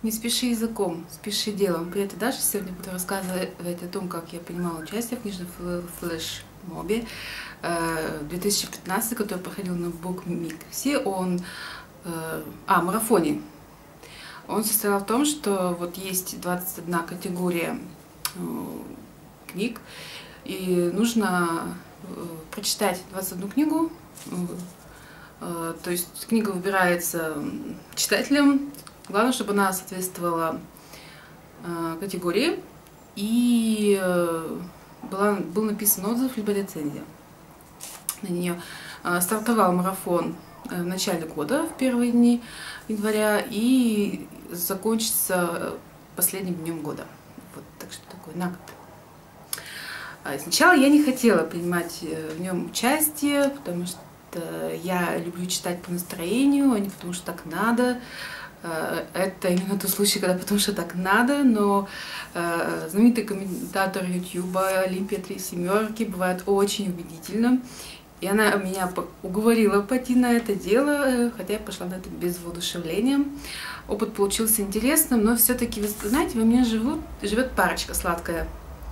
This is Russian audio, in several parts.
Не спеши языком, спеши делом. Привет, Даша. Сегодня буду рассказывать о том, как я принимала участие в книжном флешмобе 2015, который проходил на Букмиксе. Марафоне. Он состоял в том, что вот есть 21 категория книг, и нужно прочитать 21 книгу. То есть книга выбирается читателем. Главное, чтобы она соответствовала категории и был написан отзыв либо рецензия на нее. Стартовал марафон в начале года, в первые дни января, и закончится последним днем года. Вот, так что такой на год. Сначала я не хотела принимать в нем участие, потому что я люблю читать по настроению, а не потому что так надо. Это именно тот случай, когда потому что так надо, но знаменитый комментатор Ютуба Олимпия 3 семерки бывает очень убедительным. И она меня уговорила пойти на это дело, хотя я пошла на это без воодушевления. Опыт получился интересным, но все-таки, вы знаете, во мне живет парочка сладкая.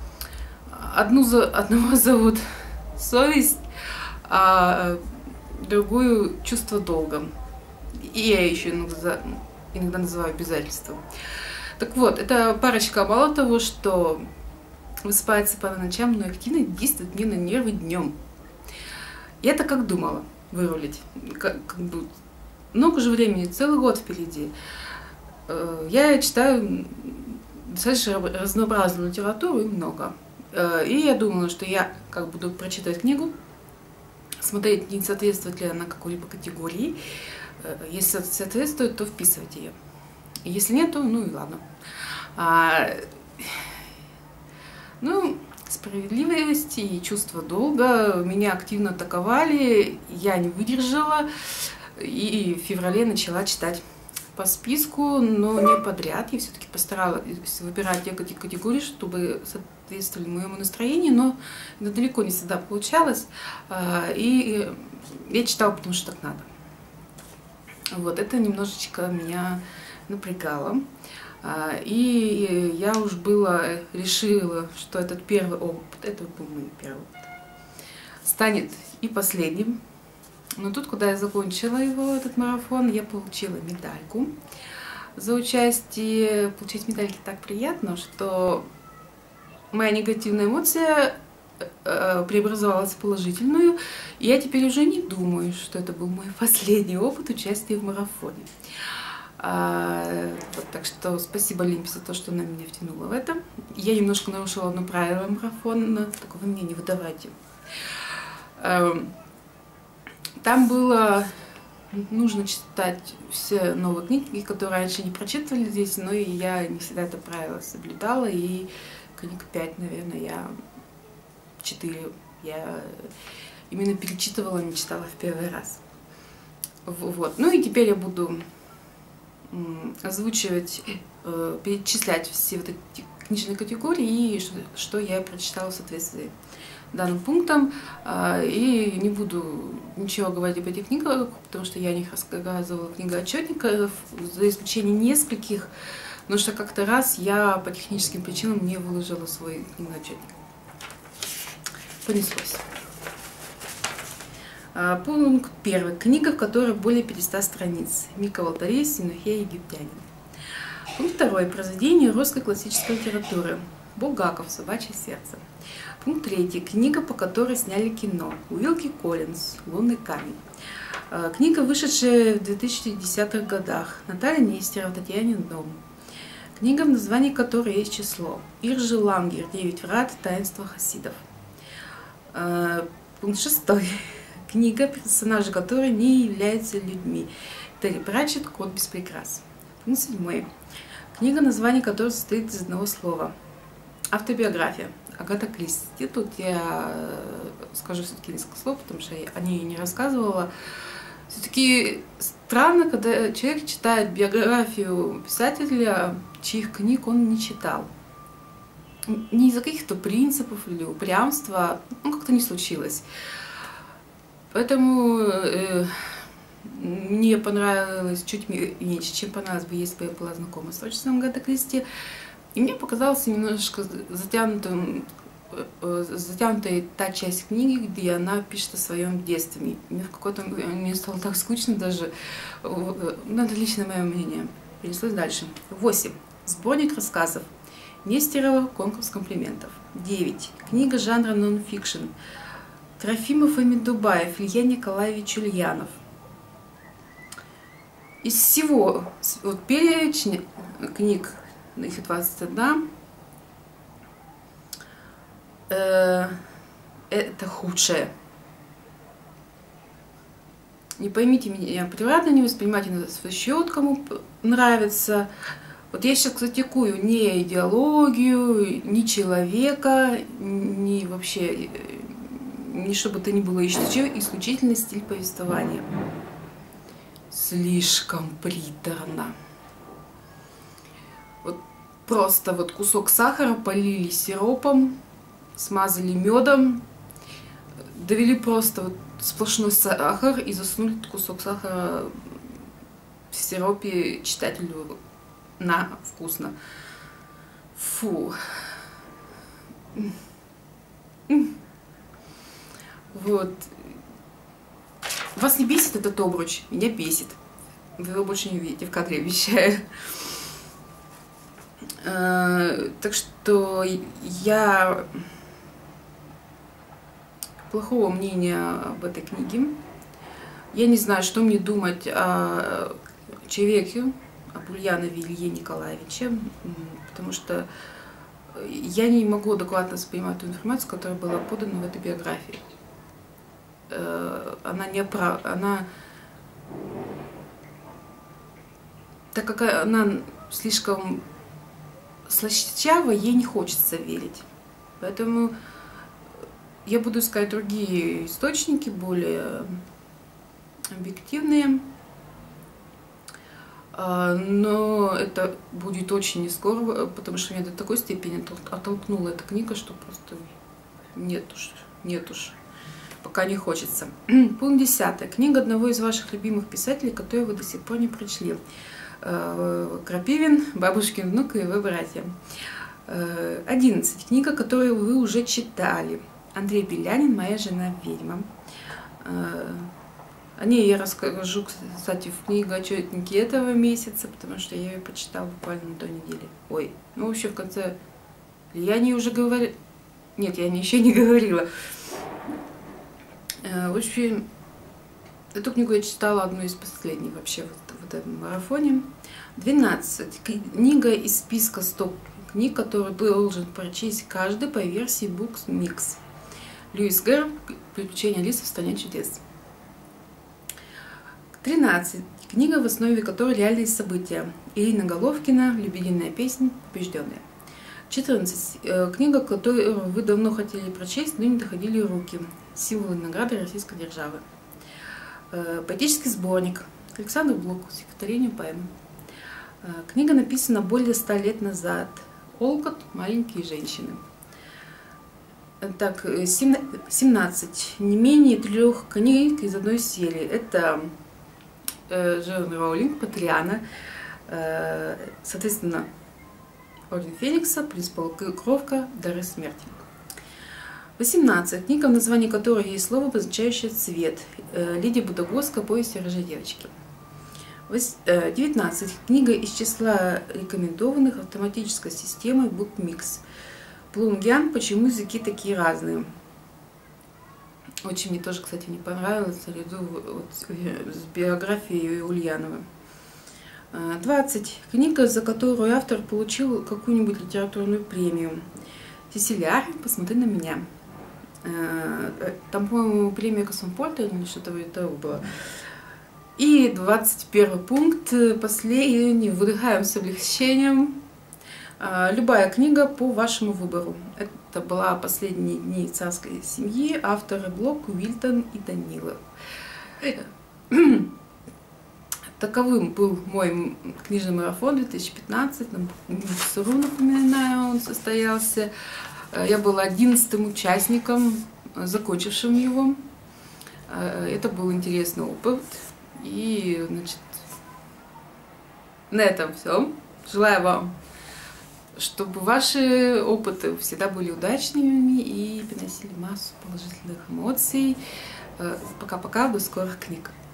Одного зовут совесть, а другую чувство долга. И я еще иногда называю обязательством. Так вот, эта парочка мало того, что высыпается по ночам, но активно действует мне на нервы днем. Я-то как думала вырулить. Много же времени, целый год впереди. Я читаю достаточно разнообразную литературу и много. И я думала, что я буду прочитать книгу, смотреть, не соответствует ли она какой-либо категории. Если соответствует, то вписывать ее. Если нет, то ну и ладно. Справедливость и чувство долга меня активно атаковали. Я не выдержала и в феврале начала читать по списку, но не подряд. Я все-таки постаралась выбирать те категории, чтобы соответствовали моему настроению, но это далеко не всегда получалось. И я читала, потому что так надо. Вот, это немножечко меня напрягало. И я уж было решила, что этот первый опыт, это был мой первый опыт, станет и последним. Но тут, когда я закончила этот марафон, я получила медальку за участие. Получить медальки так приятно, что моя негативная эмоция преобразовалась в положительную, и я теперь уже не думаю, что это был мой последний опыт участия в марафоне. Так что спасибо Олимпе за то, что она меня втянула в это. Я немножко нарушила одно правило марафона, такого мне не выдавайте. Там было нужно читать все новые книги, которые раньше не прочитывали здесь, но и я не всегда это правило соблюдала, и книг 5, наверное, 4 я именно перечитывала, не читала в первый раз. Вот. Ну и теперь я буду озвучивать, перечислять все вот эти книжные категории и что я прочитала в соответствии с данным пунктом. И не буду ничего говорить об этих книгах, потому что я о них рассказывала в книгоотчетниках, за исключением нескольких, потому что как-то раз я по техническим причинам не выложила свой книгоотчетник. Понеслось. Пункт 1. Книга, в которой более 500 страниц. Мика Валтарей, Синухе, египтянин. Пункт 2. Произведение русской классической литературы. Булгаков, Собачье сердце. Пункт 3. Книга, по которой сняли кино. Уилки Коллинз, Лунный камень. Книга, вышедшая в 2010-х годах. Наталья Нестерова, Татьянин дом. Книга, в названии которой есть число. Иржи Лангер, 9 врат, таинство хасидов. Пункт 6. Книга, персонажи которой не являются людьми. Терри Пратчетт, Кот без прикрас. Пункт 7. Книга, название которой состоит из одного слова. Автобиография. Агата Кристи. Тут я скажу все-таки несколько слов, потому что я о ней не рассказывала. Все-таки странно, когда человек читает биографию писателя, чьих книг он не читал. Не из-за каких-то принципов или упрямства, как-то не случилось. Поэтому Мне понравилось чуть меньше, чем понравилось бы, если бы я была знакома с творчеством Агаты Кристи. И мне показалось немножко затянутой та часть книги, где она пишет о своем детстве. Мне в какой-то мне стало так скучно даже. Ну, это лично мое мнение. Перенеслось дальше. 8. Сборник рассказов. Нестерова. Конкурс комплиментов. 9. Книга жанра нон-фикшн. Трофимов и Медубаев. Илья Николаевич Ульянов. Из всего, вот перечень книг, их 21, это худшее. Не поймите меня превратно, не воспринимайте на свой счет, кому нравится. Вот я сейчас критикую не идеологию, ни человека, ни вообще, ни что бы то ни было, исключительно стиль повествования. Слишком приторно. Вот просто вот кусок сахара полили сиропом, смазали медом, довели просто вот сплошной сахар и засунули кусок сахара в сиропе читателю на вкусно. Фу. Вот. Вас не бесит этот обруч? Меня бесит. Вы его больше не увидите в кадре, обещаю. Так что я плохого мнения об этой книге. Я не знаю, что мне думать о человеке, об Ульянове Илье Николаевиче, потому что я не могу адекватно воспринимать ту информацию, которая была подана в этой биографии. Она так как она слишком слащава, ей не хочется верить. Поэтому я буду искать другие источники, более объективные. Но это будет очень не скоро, потому что меня до такой степени оттолкнула эта книга, что просто нет уж. Пока не хочется. Пункт 10. Книга одного из ваших любимых писателей, которую вы до сих пор не прочли. Крапивин, бабушкин внук и его братья. 11. Книга, которую вы уже читали. Андрей Белянин «Моя жена ведьма». О ней я расскажу, кстати, в книгоотчетнике этого месяца, потому что я ее прочитала буквально до недели. Ой, ну вообще в конце... Я не уже говорила... Нет, я еще не говорила. В общем, эту книгу я читала одну из последних вообще в этом марафоне. 12. Книга из списка 100 книг, которые должен прочесть каждый по версии Books Mix. Льюис Гэр «Приключения Алисы в стране чудес». 13. Книга, в основе которой реальные события. Ирина Головкина «Лебединая песня. Побежденная». 14. Книга, которую вы давно хотели прочесть, но не доходили руки. Символы награды российской державы. Поэтический сборник. Александр Блок. Стихотворение поэмы. Книга написана более 100 лет назад. Олкот. Маленькие женщины. Так, 17. Не менее 3 книг из одной серии. Это Джоан Роулинг, Патриана. Соответственно, Орден Феникса, Принц Полукровка, Дары смерти. 18. Книга, в названии которой есть слово, обозначающее цвет. Лидия Будогорская, «Повесть о рыжей девочке». 19. Книга из числа рекомендованных автоматической системой BookMix. Плунгян «Почему языки такие разные». Очень мне тоже, кстати, не понравилось, наряду с биографией Ульянова. 20. Книга, за которую автор получил какую-нибудь литературную премию. Сесилия, «Посмотри на меня». Там, по-моему, премия Космополита или что-то вроде того было. И 21 пункт, последний, выдыхаем с облегчением. Любая книга по вашему выбору. Это была «Последние дни царской семьи», авторы Блок, Уильтон и Данилов. Таковым был мой книжный марафон 2015. СРУ, напоминаю, он состоялся. Я была 11-м участником, закончившим его. Это был интересный опыт. И, значит, на этом все. Желаю вам, чтобы ваши опыты всегда были удачными и приносили массу положительных эмоций. Пока-пока, до скорых книг.